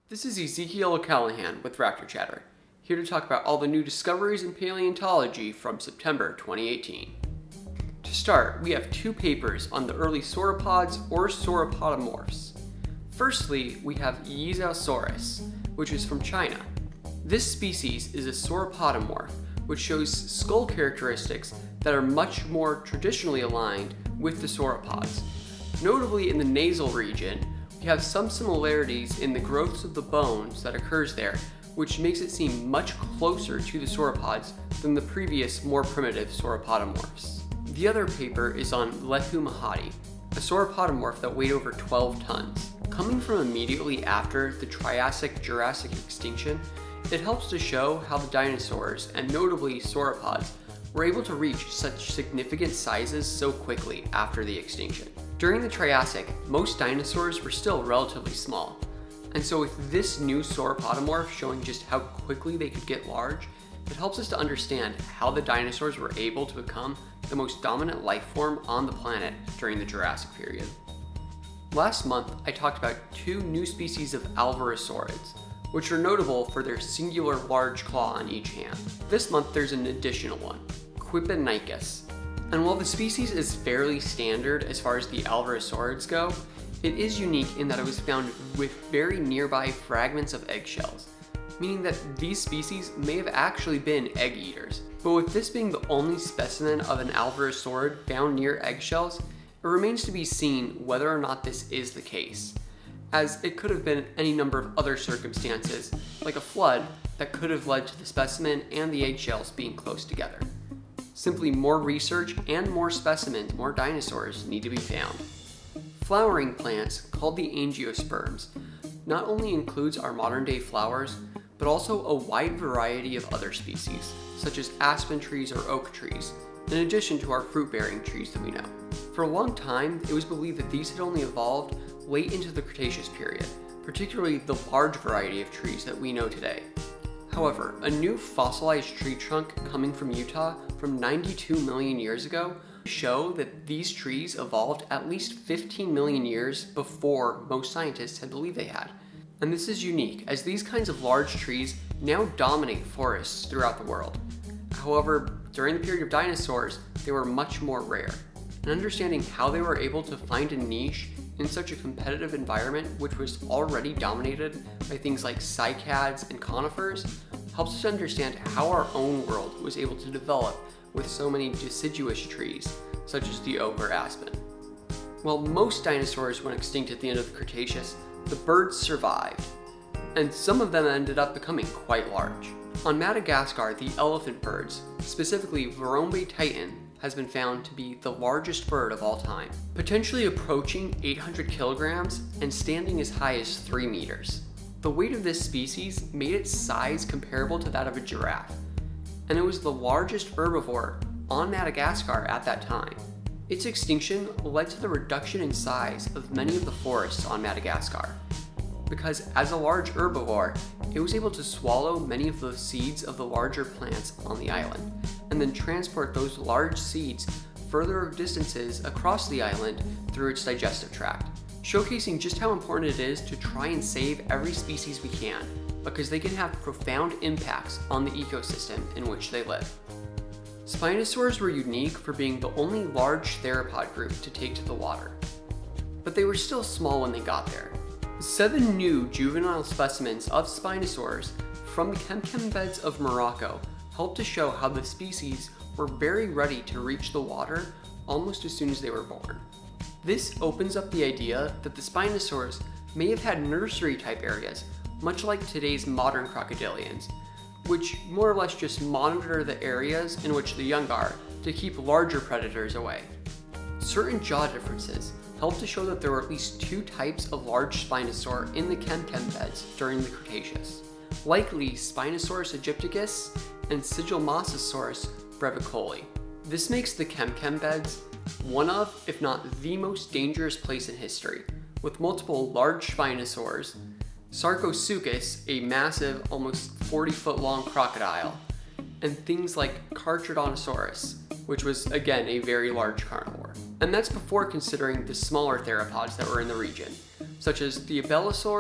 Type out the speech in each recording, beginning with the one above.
This is Ezekiel O'Callahan with Raptor Chatter, here to talk about all the new discoveries in paleontology from September 2018. To start, we have two papers on the early sauropods or sauropodimorphs. Firstly, we have Alverezsaurs, which is from China. This species is a sauropodimorph, which shows skull characteristics that are much more traditionally aligned with the sauropods. Notably in the nasal region, we have some similarities in the growths of the bones that occurs there, which makes it seem much closer to the sauropods than the previous, more primitive sauropodomorphs. The other paper is on Lehumahadi, a sauropodimorph that weighed over 12 tons. Coming from immediately after the Triassic-Jurassic extinction, it helps to show how the dinosaurs, and notably sauropods, were able to reach such significant sizes so quickly after the extinction. During the Triassic, most dinosaurs were still relatively small, and so with this new sauropodomorph showing just how quickly they could get large, it helps us to understand how the dinosaurs were able to become the most dominant life form on the planet during the Jurassic period. Last month, I talked about two new species of Alverezsaurs, which are notable for their singular large claw on each hand. This month there's an additional one, Quipenicus. And while the species is fairly standard as far as the Alverezsaurs go, it is unique in that it was found with very nearby fragments of eggshells, meaning that these species may have actually been egg eaters. But with this being the only specimen of an Alverezsaur found near eggshells, it remains to be seen whether or not this is the case, as it could have been any number of other circumstances, like a flood, that could have led to the specimen and the eggshells being close together. Simply more research and more specimens, more dinosaurs, need to be found. Flowering plants, called the Angiosperms, not only includes our modern day flowers, but also a wide variety of other species, such as aspen trees or oak trees, in addition to our fruit-bearing trees that we know. For a long time, it was believed that these had only evolved late into the Cretaceous period, particularly the large variety of trees that we know today. However, a new fossilized tree trunk coming from Utah from 92 million years ago show that these trees evolved at least 15 million years before most scientists had believed they had. And this is unique, as these kinds of large trees now dominate forests throughout the world. However, during the period of dinosaurs, they were much more rare. And understanding how they were able to find a niche in such a competitive environment, which was already dominated by things like cycads and conifers, helps us understand how our own world was able to develop with so many deciduous trees, such as the oak or aspen. While most dinosaurs went extinct at the end of the Cretaceous, the birds survived, and some of them ended up becoming quite large. On Madagascar, the elephant birds, specifically Virombe titan, has been found to be the largest bird of all time, potentially approaching 800 kilograms and standing as high as 3 meters. The weight of this species made its size comparable to that of a giraffe, and it was the largest herbivore on Madagascar at that time. Its extinction led to the reduction in size of many of the forests on Madagascar, because as a large herbivore, it was able to swallow many of the seeds of the larger plants on the island, and then transport those large seeds further distances across the island through its digestive tract, showcasing just how important it is to try and save every species we can, because they can have profound impacts on the ecosystem in which they live. Spinosaurs were unique for being the only large theropod group to take to the water, but they were still small when they got there. 7 new juvenile specimens of Spinosaurs from the Chemchem beds of Morocco helped to show how the species were very ready to reach the water almost as soon as they were born. This opens up the idea that the Spinosaurs may have had nursery type areas, much like today's modern crocodilians, which more or less just monitor the areas in which the young are to keep larger predators away. Certain jaw differences help to show that there were at least 2 types of large Spinosaur in the Chemchem beds during the Cretaceous, likely Spinosaurus aegypticus and Sigilmosasaurus brevicoli. This makes the Chemchem beds one of, if not the most dangerous place in history, with multiple large Spinosaurs, Sarcosuchus, a massive, almost 40-foot long crocodile, and things like Carcharodontosaurus, which was again a very large carnivore. And that's before considering the smaller theropods that were in the region, such as the Alverezsaurs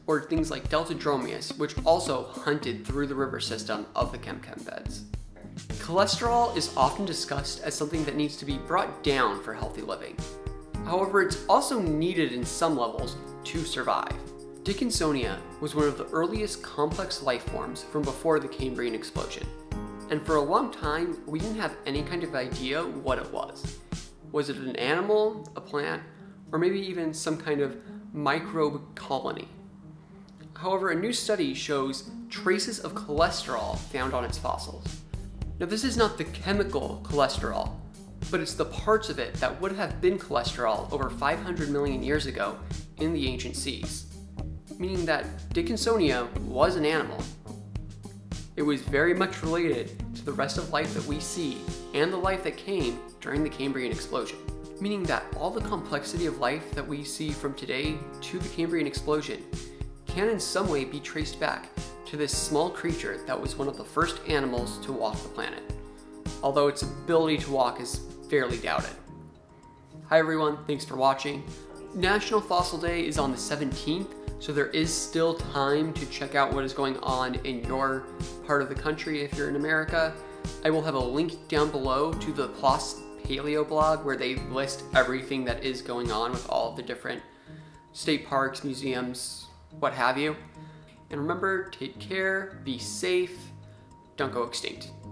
or things like Deltadromeus, which also hunted through the river system of the Kemkem beds. Cholesterol is often discussed as something that needs to be brought down for healthy living. However, it's also needed in some levels to survive. Dickensonia was one of the earliest complex life forms from before the Cambrian explosion. And for a long time, we didn't have any kind of idea what it was. Was it an animal, a plant, or maybe even some kind of microbe colony? However, a new study shows traces of cholesterol found on its fossils. Now, this is not the chemical cholesterol, but it's the parts of it that would have been cholesterol over 500 million years ago in the ancient seas, meaning that Dickensonia was an animal. It was very much related to the rest of life that we see and the life that came during the Cambrian explosion, meaning that all the complexity of life that we see from today to the Cambrian explosion can in some way be traced back to this small creature that was one of the first animals to walk the planet, although its ability to walk is fairly doubted. Hi everyone, thanks for watching. National Fossil Day is on the 17th, so there is still time to check out what is going on in your part of the country if you're in America. I will have a link down below to the PLOS Paleo blog where they list everything that is going on with all of the different state parks, museums, what have you. And remember, take care, be safe, don't go extinct.